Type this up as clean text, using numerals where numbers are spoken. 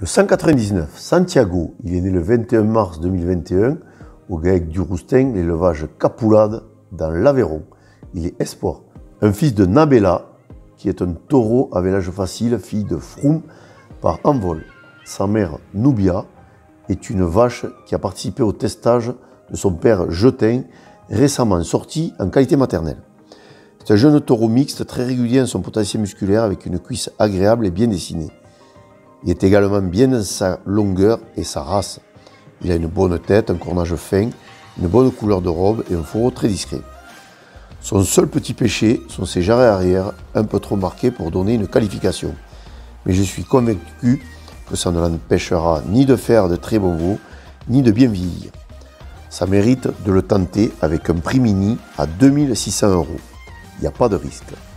Le 199, Santiago, il est né le 21 mars 2021 au GAEC du Roustin, l'élevage Capoulade dans l'Aveyron. Il est espoir. Un fils de Nabella, qui est un taureau avec l'âge facile, fille de Froum par envol. Sa mère, Nubia, est une vache qui a participé au testage de son père Jetin, récemment sorti en qualité maternelle. C'est un jeune taureau mixte très régulier en son potentiel musculaire avec une cuisse agréable et bien dessinée. Il est également bien dans sa longueur et sa race. Il a une bonne tête, un cornage fin, une bonne couleur de robe et un fourreau très discret. Son seul petit péché sont ses jarrets arrière, un peu trop marqués pour donner une qualification. Mais je suis convaincu que ça ne l'empêchera ni de faire de très bons veaux, ni de bien vieillir. Ça mérite de le tenter avec un prix mini à 2 600 €. Il n'y a pas de risque.